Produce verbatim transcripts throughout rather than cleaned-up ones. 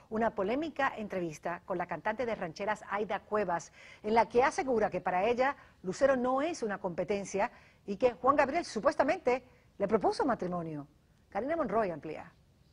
una polémica entrevista con la cantante de rancheras Aida Cuevas, en la que asegura que para ella Lucero no es una competencia y que Juan Gabriel supuestamente le propuso matrimonio. Karina Monroy amplía.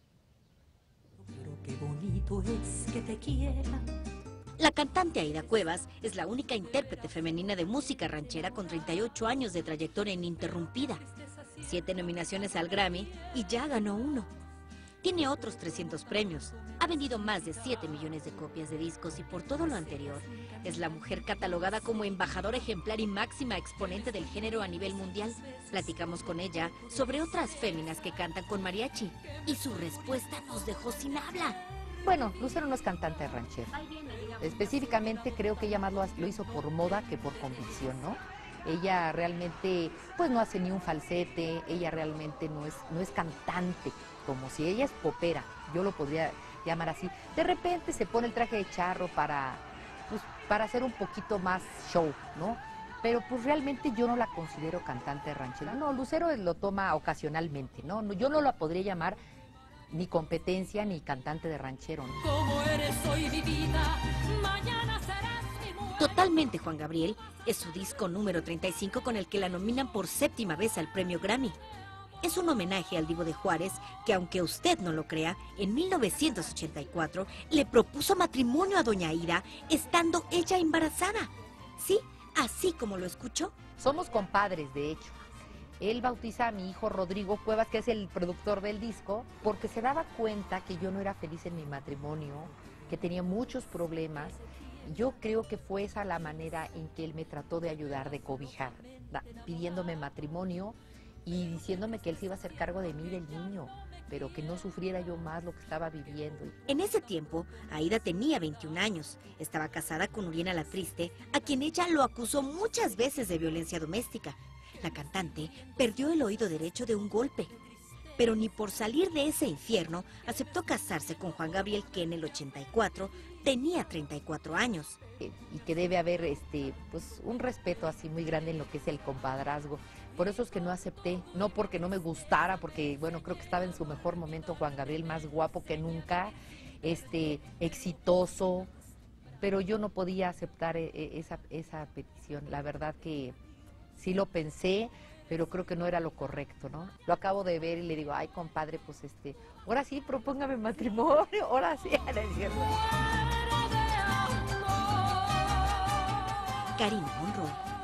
Pero qué bonito es que te quiera. La cantante Aida Cuevas es la única intérprete femenina de música ranchera con treinta y ocho años de trayectoria ininterrumpida, siete nominaciones al Grammy y ya ganó uno. Tiene otros trescientos premios, ha vendido más de siete millones de copias de discos y por todo lo anterior, es la mujer catalogada como embajadora ejemplar y máxima exponente del género a nivel mundial. Platicamos con ella sobre otras féminas que cantan con mariachi y su respuesta nos dejó sin habla. Bueno, Lucero no es cantante ranchera. Específicamente creo que ella más lo, lo hizo por moda que por convicción, ¿no? Ella realmente pues no hace ni un falsete, ella realmente no es, no es cantante, como si ella es popera, yo lo podría llamar así. De repente se pone el traje de charro para, pues, para hacer un poquito más show, ¿no? Pero pues realmente yo no la considero cantante ranchera. No, Lucero lo toma ocasionalmente, ¿no? No, yo no la podría llamar ni competencia ni cantante de ranchero, ¿no? Como eres hoy mi vida, mañana serás mi mujer. Totalmente Juan Gabriel es su disco número treinta y cinco con el que la nominan por séptima vez al premio Grammy. Es un homenaje al Divo de Juárez que, aunque usted no lo crea, en mil novecientos ochenta y cuatro le propuso matrimonio a doña Aida estando ella embarazada. Sí, así como lo escuchó. Somos compadres, de hecho. Él bautiza a mi hijo Rodrigo Cuevas, que es el productor del disco, porque se daba cuenta que yo no era feliz en mi matrimonio, que tenía muchos problemas. Yo creo que fue esa la manera en que él me trató de ayudar, de cobijar, pidiéndome matrimonio y diciéndome que él se iba a hacer cargo de mí y del niño, pero que no sufriera yo más lo que estaba viviendo. En ese tiempo, Aida tenía veintiún años, estaba casada con Uriana La Triste, a quien ella lo acusó muchas veces de violencia doméstica. La cantante perdió el oído derecho de un golpe, pero ni por salir de ese infierno aceptó casarse con Juan Gabriel, que en el ochenta y cuatro tenía treinta y cuatro años. Y que debe haber este, pues, un respeto así muy grande en lo que es el compadrazgo. Por eso es que no acepté, no porque no me gustara, porque bueno, creo que estaba en su mejor momento Juan Gabriel, más guapo que nunca, este, exitoso, pero yo no podía aceptar esa, esa petición. La verdad que sí lo pensé, pero creo que no era lo correcto, ¿no? Lo acabo de ver y le digo, ay, compadre, pues este, ahora sí, propóngame matrimonio, ahora sí, no es cierto. Karina Monroy.